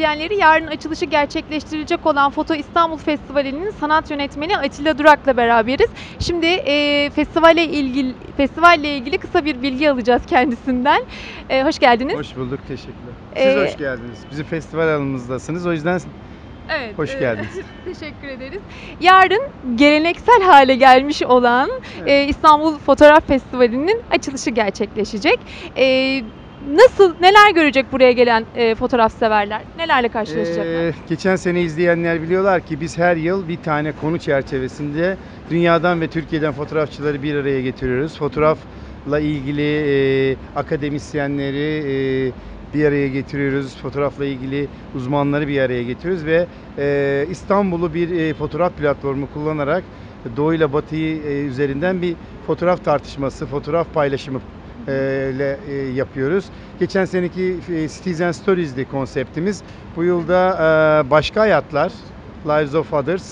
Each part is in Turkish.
izleyenleri yarın açılışı gerçekleştirilecek olan Foto İstanbul Festivali'nin sanat yönetmeni Atilla Durak'la beraberiz. Şimdi festivalle ilgili kısa bir bilgi alacağız kendisinden. Hoş geldiniz. Hoş bulduk, teşekkürler. Siz hoş geldiniz. Bizim festival alanımızdasınız, o yüzden Evet, hoş geldiniz. Teşekkür ederiz. Yarın geleneksel hale gelmiş olan İstanbul Fotoğraf Festivali'nin açılışı gerçekleşecek. Neler görecek buraya gelen fotoğraf severler? Nelerle karşılaşacaklar? Geçen sene izleyenler biliyorlar ki biz her yıl bir tane konu çerçevesinde dünyadan ve Türkiye'den fotoğrafçıları bir araya getiriyoruz. Fotoğrafla ilgili akademisyenleri bir araya getiriyoruz. Fotoğrafla ilgili uzmanları bir araya getiriyoruz ve İstanbul'u bir fotoğraf platformu kullanarak Doğu ile Batı'yı üzerinden bir fotoğraf tartışması, fotoğraf paylaşımı ile yapıyoruz. Geçen seneki Citizen Stories'di konseptimiz. Bu yılda başka hayatlar, Lives of Others,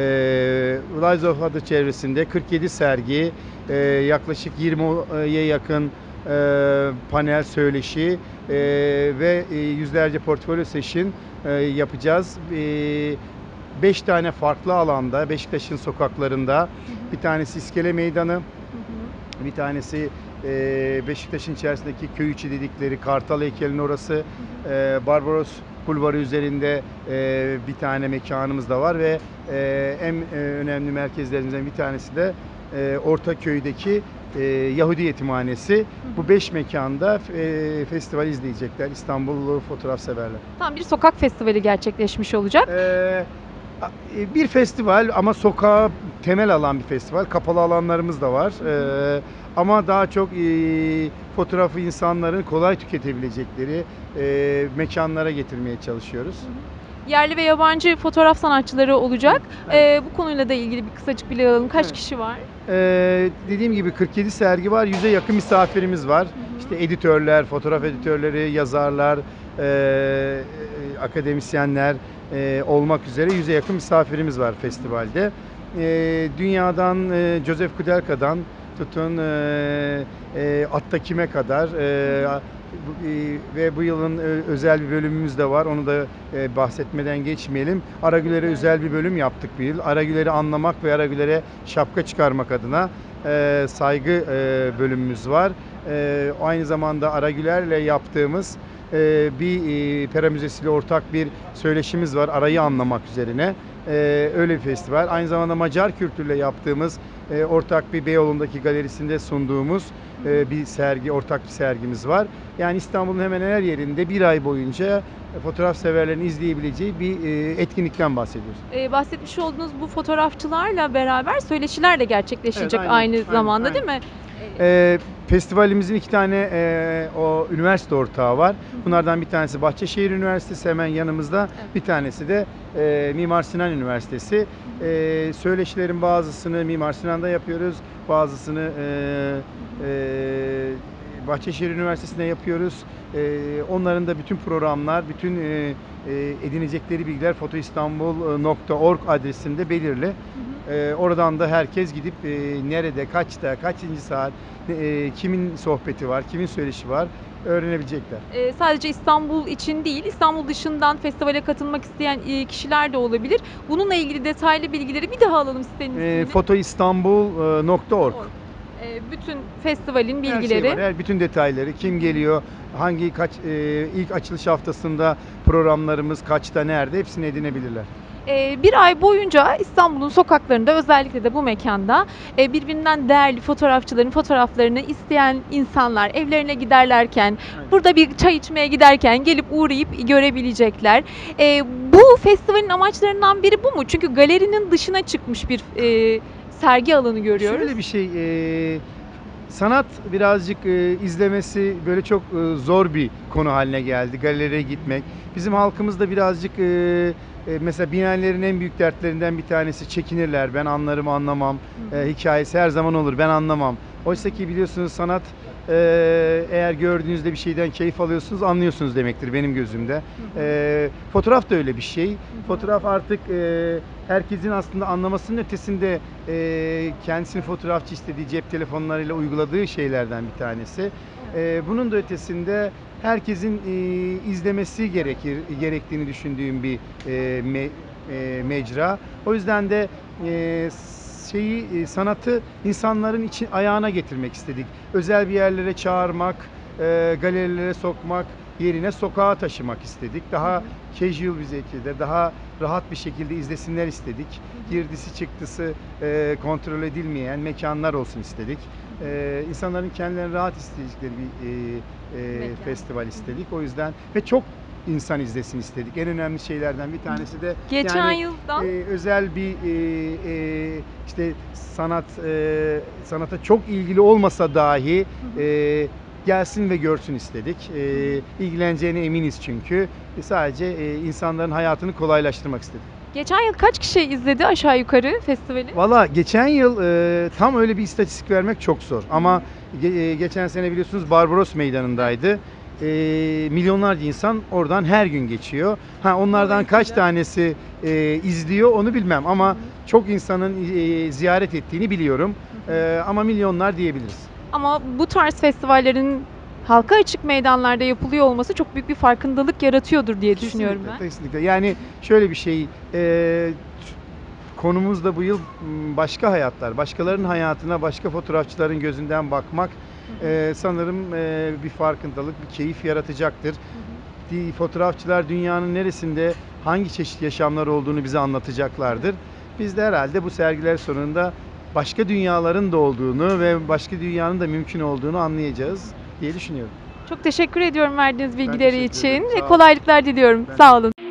Lives of Others çevresinde 47 sergi, yaklaşık 20'ye yakın panel söyleşi ve yüzlerce portfolyo session yapacağız. 5 tane farklı alanda, Beşiktaş'ın sokaklarında, bir tanesi İskele Meydanı, bir tanesi Beşiktaş'ın içerisindeki köy içi dedikleri Kartal Heykeli'nin orası, Barbaros Bulvarı üzerinde bir tane mekanımız da var ve en önemli merkezlerimizden bir tanesi de Ortaköy'deki Yahudi Yetimhanesi. Bu 5 mekanda festival izleyecekler İstanbullu fotoğraf severler. Tam bir sokak festivali gerçekleşmiş olacak. Bir festival ama sokağa temel alan bir festival. Kapalı alanlarımız da var. Ama daha çok fotoğrafı insanların kolay tüketebilecekleri mekanlara getirmeye çalışıyoruz. Yerli ve yabancı fotoğraf sanatçıları olacak. Bu konuyla da ilgili bir kısacık bilgi alalım. Kaç kişi var? Dediğim gibi 47 sergi var. 100'e yakın misafirimiz var. İşte editörler, fotoğraf editörleri, yazarlar, akademisyenler olmak üzere 100'e yakın misafirimiz var festivalde. Dünyadan Joseph Kudelka'dan tutun Attakim'e kadar ve bu yılın özel bir bölümümüz de var. Onu da bahsetmeden geçmeyelim. Aragüler'e özel bir bölüm yaptık bu yıl. Aragüler'i anlamak ve Aragüler'e şapka çıkarmak adına saygı bölümümüz var. Aynı zamanda Aragüler'le yaptığımız bir Pera Müzesi ile ortak bir söyleşimiz var. Arayı anlamak üzerine. Öyle bir festival. Aynı zamanda Macar kültürle yaptığımız ortak bir Beyoğlu'ndaki galerisinde sunduğumuz bir sergi, ortak bir sergimiz var. Yani İstanbul'un hemen her yerinde bir ay boyunca fotoğraf severlerin izleyebileceği bir etkinlikten bahsediyoruz. Bahsetmiş olduğunuz bu fotoğrafçılarla beraber söyleşiler de gerçekleşecek Evet, aynı zamanda değil mi? Festivalimizin 2 tane o üniversite ortağı var. Bunlardan bir tanesi Bahçeşehir Üniversitesi hemen yanımızda. Bir tanesi de Mimar Sinan Üniversitesi. Söyleşilerin bazısını Mimar Sinan'da yapıyoruz. Bazısını Bahçeşehir Üniversitesi'nde yapıyoruz. Onların da bütün programlar, bütün edinecekleri bilgiler fotoistanbul.org adresinde belirli. Oradan da herkes gidip nerede, kaçta, kaçıncı saat, kimin sohbeti var, kimin söyleşi var öğrenebilecekler. Sadece İstanbul için değil, İstanbul dışından festivale katılmak isteyen kişiler de olabilir. Bununla ilgili detaylı bilgileri bir daha alalım sitenizde. Fotoistanbul.org. Bütün festivalin Her bilgileri. şey var, bütün detayları, kim geliyor, ilk açılış haftasında programlarımız kaçta, nerede hepsini edinebilirler. Bir ay boyunca İstanbul'un sokaklarında, özellikle de bu mekanda birbirinden değerli fotoğrafçıların fotoğraflarını isteyen insanlar evlerine giderlerken, burada bir çay içmeye giderken gelip uğrayıp görebilecekler. Bu festivalin amaçlarından biri bu mu? Çünkü galerinin dışına çıkmış bir sergi alanı görüyoruz. Şöyle bir şey, sanat birazcık izlemesi böyle çok zor bir konu haline geldi. Galeriye gitmek. Bizim halkımız da birazcık mesela Biennalerin en büyük dertlerinden bir tanesi çekinirler. Ben anlarım anlamam. Hikayesi her zaman olur. Ben anlamam. Oysa ki biliyorsunuz sanat eğer gördüğünüzde bir şeyden keyif alıyorsunuz, anlıyorsunuz demektir benim gözümde. Fotoğraf da öyle bir şey. Fotoğraf artık herkesin aslında anlamasının ötesinde kendisini fotoğrafçı istediği cep telefonlarıyla uyguladığı şeylerden bir tanesi. Bunun da ötesinde herkesin izlemesi gerektiğini düşündüğüm bir mecra. O yüzden de sanatı insanların ayağına getirmek istedik. Özel bir yerlere çağırmak, galerilere sokmak yerine sokağa taşımak istedik. Daha casual bir şekilde, daha rahat bir şekilde izlesinler istedik. Girdisi çıktısı kontrol edilmeyen mekanlar olsun istedik. İnsanların kendilerini rahat isteyecekleri bir festival istedik. O yüzden ve çok insan izlesin istedik. En önemli şeylerden bir tanesi de geçen yıldan özel bir işte sanata çok ilgili olmasa dahi gelsin ve görsün istedik. İlgileneceğine eminiz çünkü. Sadece insanların hayatını kolaylaştırmak istedik. geçen yıl kaç kişi izledi aşağı yukarı festivali? Valla geçen yıl tam öyle bir istatistik vermek çok zor. Ama geçen sene biliyorsunuz Barbaros Meydanı'ndaydı. Milyonlarca insan oradan her gün geçiyor. Onlardan kaç tanesi izliyor onu bilmem ama çok insanın ziyaret ettiğini biliyorum. Ama milyonlar diyebiliriz. Ama bu tarz festivallerin halka açık meydanlarda yapılıyor olması çok büyük bir farkındalık yaratıyordur diye düşünüyorum ben. Kesinlikle. Yani şöyle bir şey, konumuz da bu yıl başka hayatlar, başkalarının hayatına başka fotoğrafçıların gözünden bakmak sanırım bir farkındalık, bir keyif yaratacaktır. Fotoğrafçılar dünyanın neresinde hangi çeşit yaşamlar olduğunu bize anlatacaklardır. Biz de herhalde bu sergiler sonunda başka dünyaların da olduğunu ve başka dünyanın da mümkün olduğunu anlayacağız diye düşünüyorum. Çok teşekkür ediyorum verdiğiniz bilgileri teşekkür ederim. için Sağ ve olun. kolaylıklar diliyorum. Sağ olun.